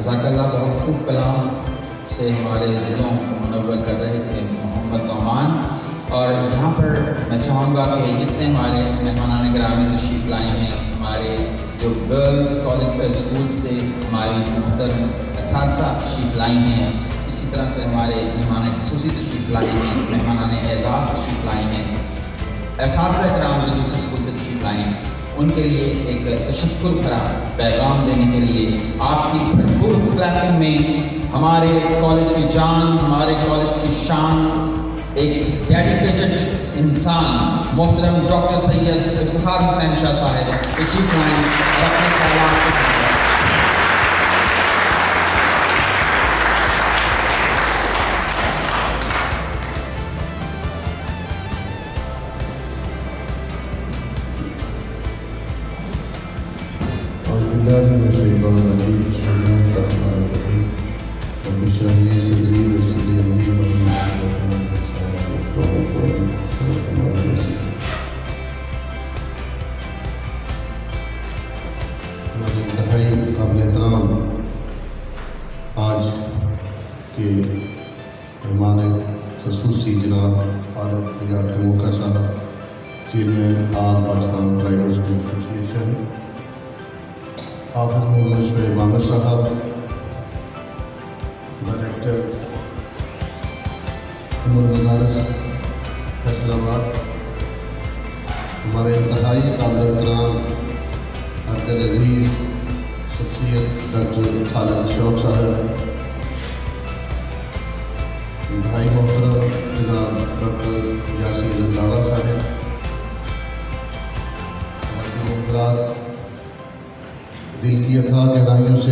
जज़ाकल्लाह। बहुत खूब कलाम से हमारे दिलों को मुनव्वर कर रहे थे मोहम्मद नौमान। और यहाँ पर मैं चाहूँगा कि जितने हमारे मेहमानान गिरामी तशरीफ़ लाए हैं, हमारे जो गर्ल्स कॉलेज स्कूल से हमारी मोहतरम असातिज़ा तशरीफ़ लाई हैं, इसी तरह से हमारे मेहमान ख़ुसूसी तशरीफ़ लाए हैं, मेहमानान एज़ाज़ तशरीफ़ लाए हैं, असातिज़ा किराम जो दूसरे स्कूल से तशरीफ़ लाए हैं, उनके लिए एक तशक्कुर भरा पैगाम देने के लिए आपकी भरपूर क्लैपिंग में हमारे कॉलेज की जान, हमारे कॉलेज की शान, एक डेडिकेटेड इंसान मोहतरम डॉक्टर सैयद इफ्तिखार हुसैन शाह साहब तशरीफ़ लाएं और अपने ख्यालात आज के मेहमान ख़ुसूसी जनाब खालिद हयात कमोका साहब, chairman all Pakistan private school association, Hafiz Mohammad Shoaib Aamir साहब, डायरेक्टर उमर मदारस फैसलाबाद, हमारे इंतहाई काबिल एहतराम अब्दुल अजीज़ शख्सियत डॉक्टर खालिद शौक साहब, इंतहाई मोहतरम जनाब डॉक्टर यासीर रंधावा साहब, हमारे दिल की अथाह गहराइयों से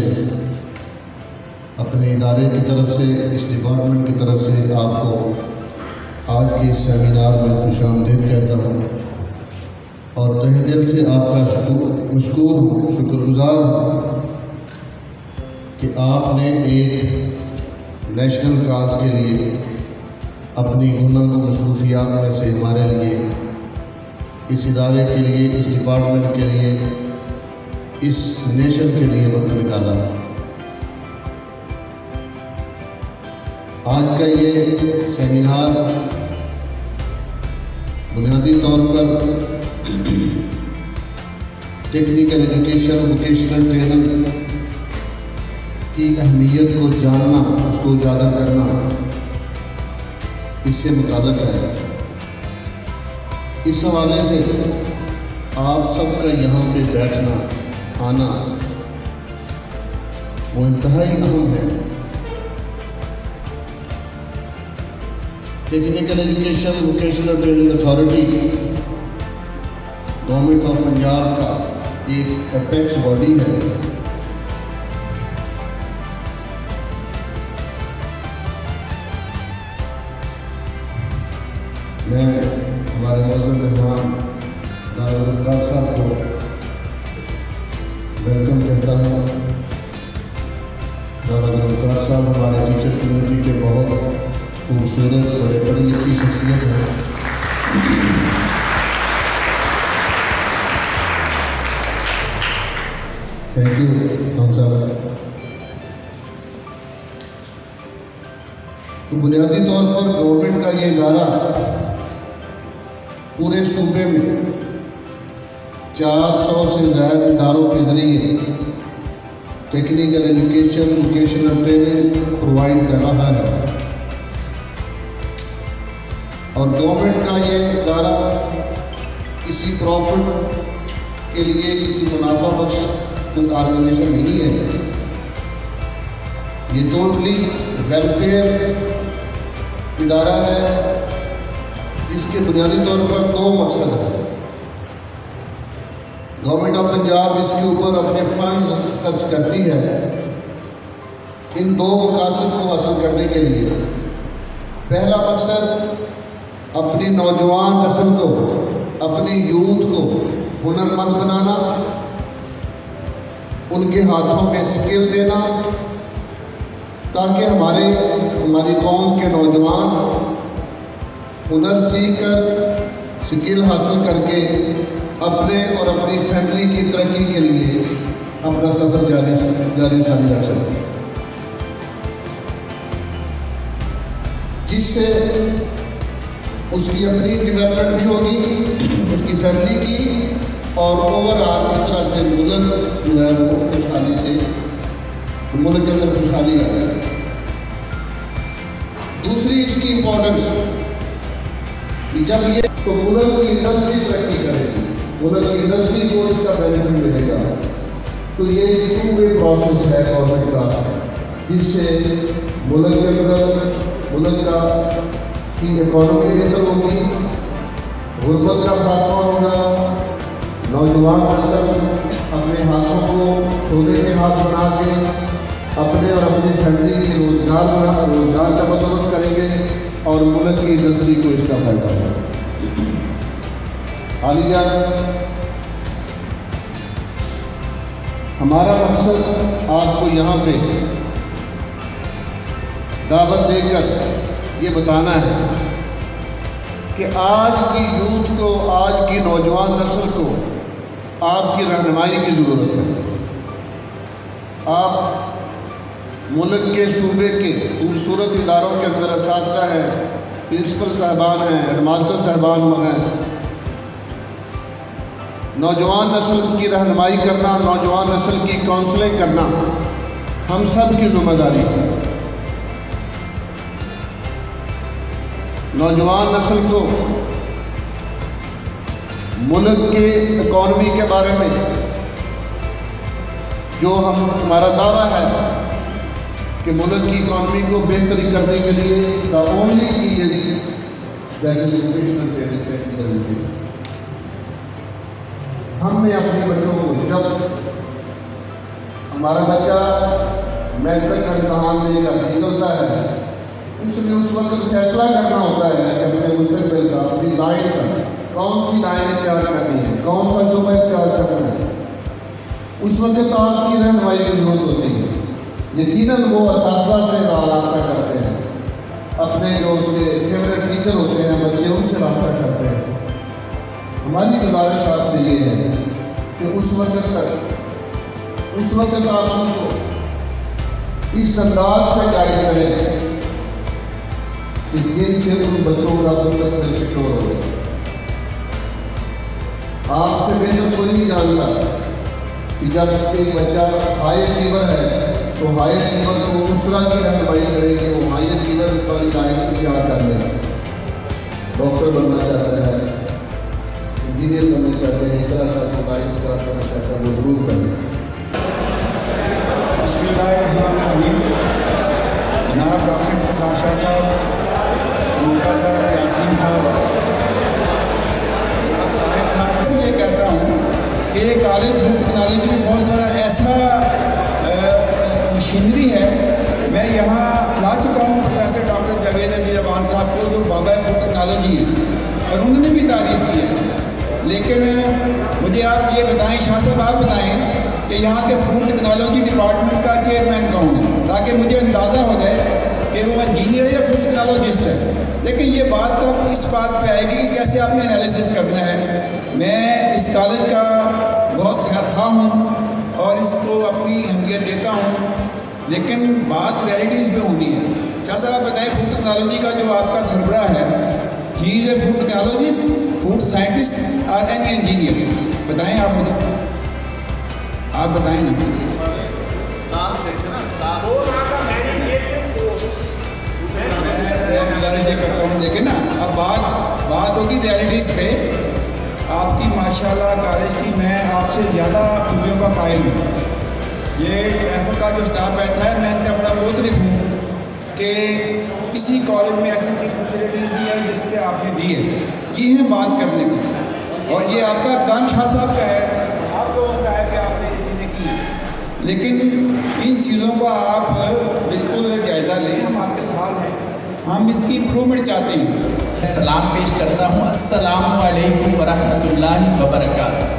अपने इदारे की तरफ से, इस डिपार्टमेंट की तरफ से आपको आज के इस सेमिनार में खुशामदीद कहता हूँ और तहे दिल से आपका शुक्रगुजार हूँ कि आपने एक नेशनल काज के लिए अपनी गुनाह मसरूफियात में से हमारे लिए, इस इदारे के लिए, इस डिपार्टमेंट के लिए, इस नेशन के लिए वक्त निकाला। आज का ये सेमिनार बुनियादी तौर पर टेक्निकल एजुकेशन, वोकेशनल ट्रेनिंग की अहमियत को जानना, उसको उजागर करना, इससे मुताल्लिक़ है। इस हवाले से आप सबका यहाँ पे बैठना, आना वो इंतहाई अहम है। Technical education vocational training authority government of Punjab का एक एपेक्स बॉडी है। मैं हमारे मौजूद मेहमान राना ज़ुल्फ़िकार साहब को वेलकम कहता हूँ। राना ज़ुल्फ़िकार साहब हमारे टीचर कम्युनिटी के बहुत खूबसूरत, बड़े पढ़ी लिखी शख्सियत है। थैंक यू राम साहब। तो बुनियादी तौर पर गवर्नमेंट का ये इदारा पूरे सूबे में 400 से ज़्यादा इदारों के ज़रिए technical education, vocational training provide कर रहा है। और गवर्नमेंट का ये इदारा किसी प्रॉफिट के लिए, किसी मुनाफा बख्श कोई ऑर्गेनाइजेशन नहीं है। ये टोटली वेलफेयर इदारा है। इसके बुनियादी तौर पर 2 मकसद हैं। गवर्नमेंट ऑफ पंजाब इसके ऊपर अपने फंड्स खर्च करती है इन 2 मकासद को हासिल करने के लिए। पहला मकसद अपनी नौजवान नस्ल को, अपनी यूथ को हुनरमंद बनाना, उनके हाथों में स्किल देना, ताकि हमारी कौम के नौजवान हुनर सीख कर, स्किल हासिल करके अपने और अपनी फैमिली की तरक्की के लिए अपना सफ़र जारी रख सकें। जिससे उसकी अपनी डेवलपमेंट भी होगी, उसकी फैमिली की, और ओवरऑल इस तरह से मुल्क जो है वो खुशहाली से, मुल्क के अंदर खुशहाली आएगी। दूसरी इसकी इम्पोर्टेंस कि जब ये तो मुल्क की इंडस्ट्री तरक्की करेगी, मुल्क की इंडस्ट्री को इसका बेनिफिट मिलेगा। तो ये 2 वे प्रोसेस है गवर्नमेंट का, जिससे मुल्क के अंदर मुल्क का की इकॉनमी बेहतर होगी, गुर्बत का खात्मा होगा, नौजवान नस्ल अपने हाथों को सोने के हाथ बना के अपने और अपनी फैमिली के रोजगार का बंदोबस्त करेंगे और मुल्क की इंडस्ट्री को इसका फायदा होगा। हालिया हमारा मकसद आपको यहाँ पे दावत देकर ये बताना है कि आज की यूथ को, आज की नौजवान नस्ल को आपकी रहनुमाई की ज़रूरत है। आप मुल्क के सूबे के खूबसूरत इदारों के अंदर असातिज़ा हैं, प्रिंसिपल साहबान हैं, हेडमास्टर साहबान हैं। नौजवान नस्ल की रहनुमाई करना, नौजवान नस्ल की काउंसलिंग करना हम सब की जिम्मेदारी है। नौजवान नस्ल को मुल्क के इकॉनमी के बारे में जो हमारा दावा है कि मुल्क की इकॉनमी को बेहतरी करने के लिए the only key is that is education, technical education. हमने अपने बच्चों को, जब हमारा बच्चा मैट्रिक का इम्तहान देकर निकलता है, उसमें उस वक्त फैसला करना होता है कि अपने मुस्तकबिल का, अपनी लाइन का, कौन सी लाइन इख्तियार करनी है, कौन सा शुबा इख्तियार करना है। उस वक्त आपकी रहनुमाई की जरूरत होती है। यकीनन वो असातिज़ा से रब्ता करते हैं, अपने जो उसके फेवरेट टीचर होते हैं बच्चे, उनसे रब्ता करते हैं। हमारी गुजारिश आपसे ये है कि उस वक्त आप उनको इस अंदाज से गाइड करें कि जिनसे उन बच्चों का मुस्तकबिल सिक्योर हो। आपसे बेहतर कोई नहीं जानता कि जब एक बच्चा हाई अचीवर है तो हाई अचीवर को उस तरह की रहनुमाई करें कि वो हाई अचीवर वाली लाइन इख्तियार कर ले। डॉक्टर बनना चाहता है, इंजीनियर बनना चाहते हैं, इस तरह का लाइन इख्तियार करना चाहता है, वो जरूर करें। बिस्मिल्लाहिर्रहमानिर्रहीम। जनाब डॉक्टर इफ्तिखार शाह साहब, मोका साहब, यासीन साहब, जनाब ताहिर साहब, मैं ये कहता हूँ कि कॉलेज फूड टेक्नोलॉजी में बहुत सारा ऐसा मशीनरी है। मैं यहाँ ला चुका हूँ प्रोफेसर डॉक्टर जावेद अजीज अवान साहब को, जो बाबा फूड टेक्नोलॉजी है, और उन्होंने भी तारीफ़ की है। लेकिन मुझे आप ये बताएं, शाह साहब आप बताएं कि यहाँ के फूड टेक्नोलॉजी डिपार्टमेंट का चेयरमैन कौन है, ताकि मुझे अंदाज़ा हो जाए कि वो इंजीनियर है या फूड टेक्नोलॉजिस्ट है। लेकिन ये बात तो इस बात पे आएगी कि कैसे आपने एनालिसिस करना है। मैं इस कॉलेज का बहुत खैरख्वाह हूँ और इसको अपनी अहमियत देता हूँ, लेकिन बात रियलिटीज़ में होनी है। शाह साहब बताएं, फूड टेक्नोलॉजी का जो आपका सरबराह है, he is a food technologist, food scientist और एनी इंजीनियर, बताएं आप मुझे, आप बताएं ना। गुजारिश ये करता हूँ, देखें ना, अब बात होगी रियलिटीज़ पे। आपकी माशाल्लाह कॉलेज की मैं आपसे ज़्यादा खूबियों का कायल हूँ। ये ट्रैफिक का जो स्टाफ बैठा है, मैं इनका बड़ा मुतरिफ हूँ कि किसी कॉलेज में ऐसी चीज़ फैसिलिटीज़ दी है जिसके आपने दी है। ये है बात करने की, और ये आपका काम शाह साहब का है, आप लोगों का है कि आपने ये चीज़ें की हैं। लेकिन इन चीज़ों का आप बिल्कुल जायज़ा लें, हम आपके साथ हैं, हम इसकी इम्प्रूवमेंट चाहते हैं। सलाम पेश करता हूँ। अस्सलामु अलैकुम वरहमतुल्लाहि वबरकातुहू।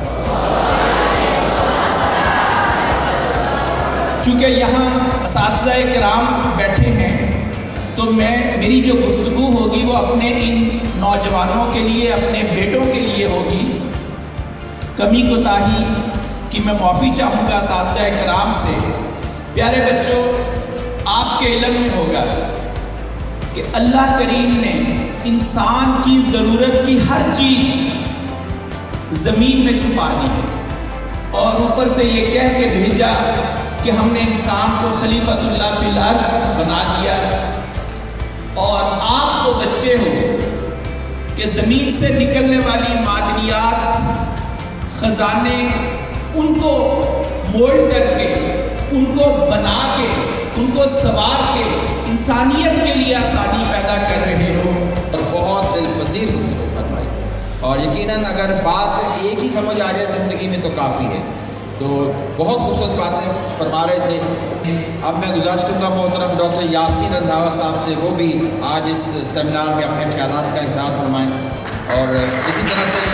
चूँकि यहाँ असातिज़ाए किराम बैठे हैं, तो मेरी जो गुफ्तगू होगी वो अपने इन नौजवानों के लिए, अपने बेटों के लिए होगी। कमी कोताही कि मैं माफ़ी चाहूँगा असातिज़ाए किराम से। प्यारे बच्चों, आपके इल्म में होगा कि अल्लाह करीम ने इंसान की ज़रूरत की हर चीज़ ज़मीन में छुपा दी है और ऊपर से ये कह के भेजा कि हमने इंसान को खलीफतुल्लाह फिल अर्ज़ बना दिया और आप तो बच्चे हो कि ज़मीन से निकलने वाली मादनियात, ख़जाने, उनको मोल्ड करके, उनको बना के, उनको सवार के इंसानियत के लिए आसानी पैदा कर रहे हो। और बहुत दिलपज़ीर गुफ्तगू फरमाई और यकीनन अगर बात एक ही समझ आ जाए ज़िंदगी में तो काफ़ी है। तो बहुत खूबसूरत बातें फरमा रहे थे। अब मैं गुज़ारिश करूँगा मोहतरम डॉक्टर यासीन रंधावा साहब से, वो भी आज इस सेमिनार में अपने ख्यालात का इज़हार फरमाएँ। और इसी तरह से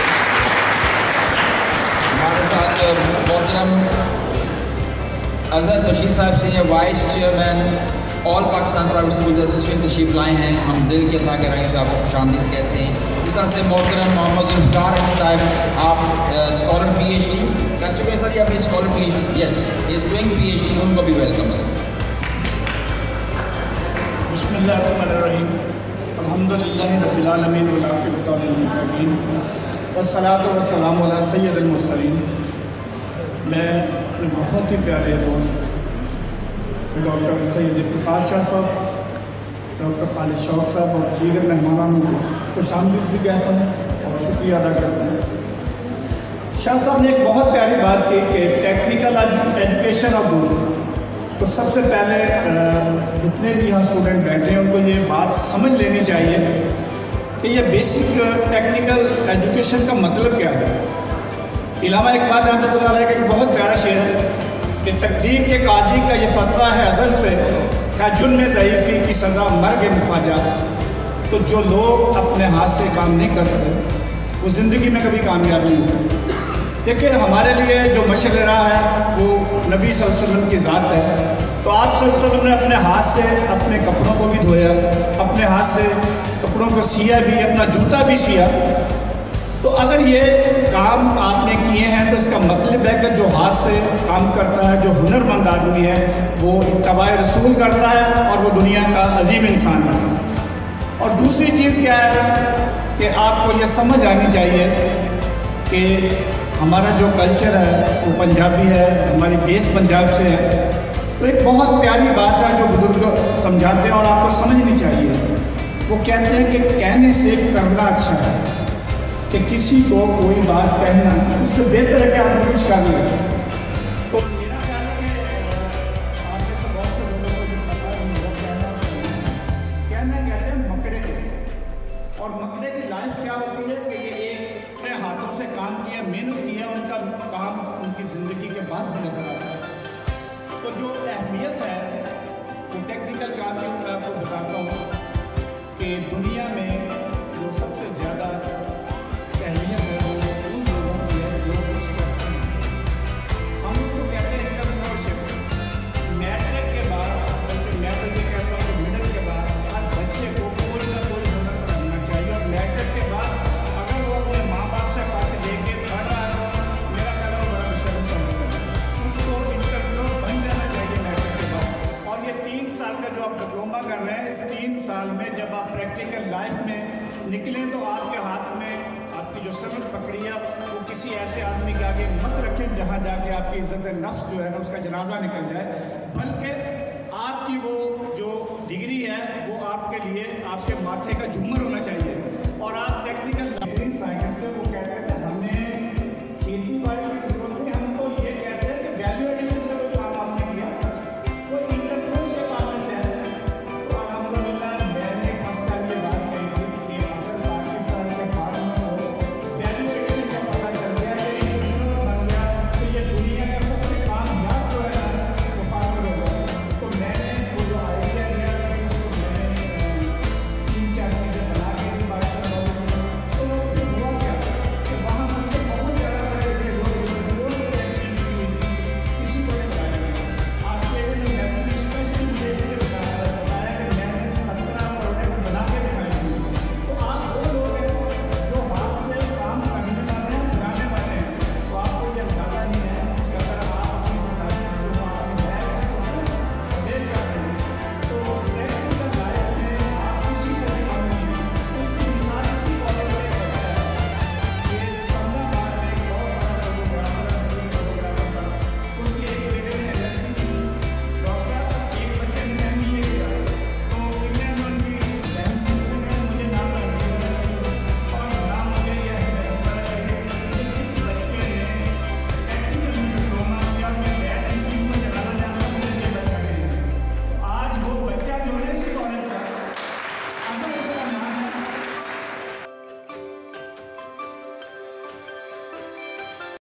हमारे साथ मोहतरम अज़हर बशीर साहब से, vice chairman all Pakistan private school association तशरीफ़ लाए हैं। हम दिल के था गहराइयों से आपको खुशामदीद कहते हैं। इस तरह से मोहतरम मोहम्मद जुल्फ़िकार अली साहब, आप स्कॉलर PhD कर चुके हैं सर, या फिर scholar PhD? Yes, is doing PhD, उनको भी वेलकम सर। बिस्मिल्लाहिर्रहमानिर्रहीम, अल्हम्दुलिल्लाहि रब्बिल आलमीन वल आक़िबतु लिल मुत्तक़ीन वस्सलातु वस्सलामु अला सय्यिदिल मुरसलीन। मैं अपने बहुत ही प्यारे दोस्त डॉक्टर सैयद इफ्तिखार शाह साहब, डॉक्टर खालिद शौक साहब और दीगर मेहमानों को खुशामदीद भी कहता हूँ और शुक्रिया अदा करता हूँ। शाह साहब ने एक बहुत प्यारी बात की कि टेक्निकल एजुकेशन ऑफ दूसरा। तो सबसे पहले जितने भी यहाँ स्टूडेंट बैठे हैं उनको ये बात समझ लेनी चाहिए कि ये बेसिक टेक्निकल एजुकेशन का मतलब क्या है। इलामा इकबाल रहमतुल्लाह अलैह का एक बहुत प्यारा शेर है कि तकदीर के काजी का ये फतवा है अज़ल से, क्या जुल्म ज़ईफ़ी की सज़ा मर्ग मुफाजा। तो जो लोग अपने हाथ से काम नहीं करते वो ज़िंदगी में कभी कामयाब नहीं होते। देखिए, हमारे लिए जो मशअल राह है वो नबी सल्लल्लाहु अलैहि वसल्लम की ज़ात है। तो आप सल्लल्लाहु अलैहि वसल्लम ने अपने हाथ से अपने कपड़ों को भी धोया, अपने हाथ से कपड़ों को सिया भी, अपना जूता भी सिया। तो अगर ये काम आपने किए हैं तो इसका मतलब है कि जो हाथ से काम करता है, जो हुनरमंद आदमी है, वो इत्तबाए रसूल करता है और वो दुनिया का अजीम इंसान है। और दूसरी चीज़ क्या है कि आपको ये समझ आनी चाहिए कि हमारा जो कल्चर है वो पंजाबी है, हमारी बेस पंजाब से है। तो एक बहुत प्यारी बात है जो बुज़ुर्ग समझाते हैं और आपको समझनी चाहिए। वो कहते हैं कि कहने से करना अच्छा है, कि किसी को कोई बात कहना उससे बेहतर है कि आप कुछ कर लें। तो मेरा ख्याल है कि आप जैसे बहुत से लोगों को जो पता है वो कहना कहते हैं मकड़े को। और मकड़े की लाइफ क्या होती है कि ये एक अपने हाथों से काम किया, मेहनत किया, उनका काम उनकी ज़िंदगी के बाद भी नजर आता है। तो जो अहमियत है वो टेक्निकल काम की मैं आपको बताता हूँ कि दुनिया में जो सबसे ज़्यादा अहमियत है वो उन लोगों की है जो कुछ करते हैं। हम उसको कहते हैं एंटरप्रेन्योरशिप। मैट्रिक के बाद, बल्कि मैं तो ये कहता हूँ कि मिडिल के बाद हर बच्चे को कोई ना कोई हुनर करना चाहिए। और मैट्रिक के बाद अगर वो अपने माँ बाप से खर्च लेके पढ़ रहा है, मेरा ख्याल है वो बड़ा बेशर्म समझ सकता है। उसको एंटरप्रेन्योर बन जाना चाहिए मैट्रिक के बाद। और ये 3 साल का जो आप डिप्लोमा कर रहे हैं, इस 3 साल में जब आप प्रैक्टिकल लाइफ में निकलें तो आपके हाथ में आपकी जो सनद पकड़ी है वो किसी ऐसे आदमी के आगे मत रखें जहाँ जाके आपकी इज्जत नफ्स जो है ना उसका जनाजा निकल जाए। बल्कि आपकी वो जो डिग्री है वो आपके लिए आपके माथे का झूमर होना चाहिए। और आप टेक्निकल